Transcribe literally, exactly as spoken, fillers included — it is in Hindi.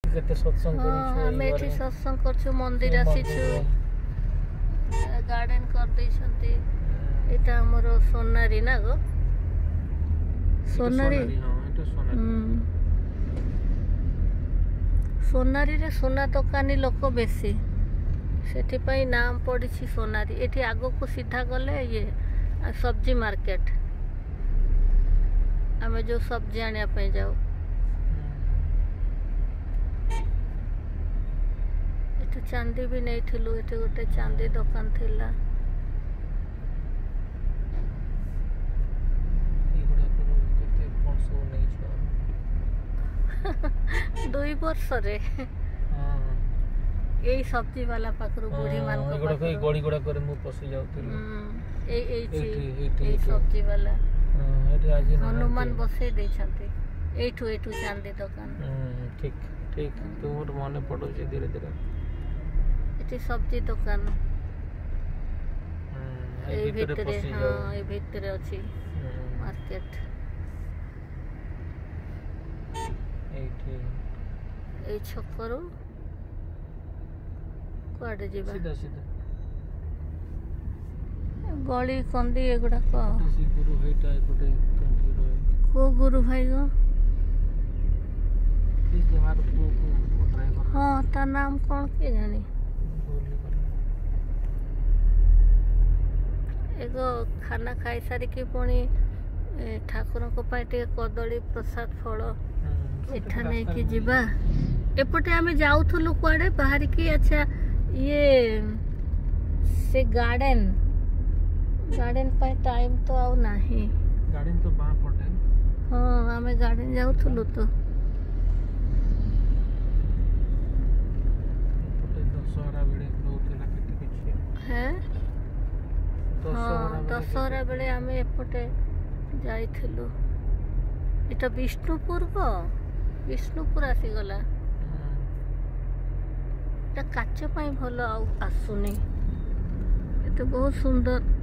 केते सत्संग करू हम एठी सत्संग करछु मंदिर आसीछु गार्डन कर दै छथि एटा हमर सोनारी ना गो सोनारी हां एटा सोनारी सोनारी रे सोना दोकानी लोक बेसी सेठी पई नाम पड़ी छी सोनारी एठी आगो को सीधा गले ये सब्जी मार्केट आमे जो सब्जी आने पे जाओ एठी चांदी भी नहीं थिलु एठी गोटे चांदी दुकान थिला दुई वर्ष रे यही सब्जी वाला पाखरु बूढ़ी मान को एगुडा कोई गोड़ी गोड़ा करे मु पसी जाउतिल ए ए ए सब्जी वाला हां एठी आज हनुमान बसे दे छथि एठु एठु चांदी दुकान ठीक ठीक तुमर मने पड़ो जे धीरे धीरे एठी सब्जी दुकान ए भीतर हां ए भीतर अछि मार्केट एठी ए छकरो कुआडे जीवा सीधा सीधा गली कंदी एगुडा को सी गुरु हेटा एकोटे कंठी रहे को गुरु भाई गो इस जमार को को ड्राइवर हां ता नाम कोन के जानी एगो खाना खाई सारी की पुणी ठाकुर को पाटे कदली प्रसाद फल एठा नहीं कि जीवा एपटे आमे जाउथलु कुआडे बाहर की अच्छा ये से गार्डन गार्डन पे टाइम तो आउ नाही गार्डन तो बा पटे हां आमे गार्डन जाउथलु तो पटे दशहरा बेले होतेला केते किछि है हां दशहरा बेले आमे एपटे जाइथिलु एटा विष्णुपुर को विष्णुपुर आसी गला एटा काच पई भलो आसुनी एते बहुत सुंदर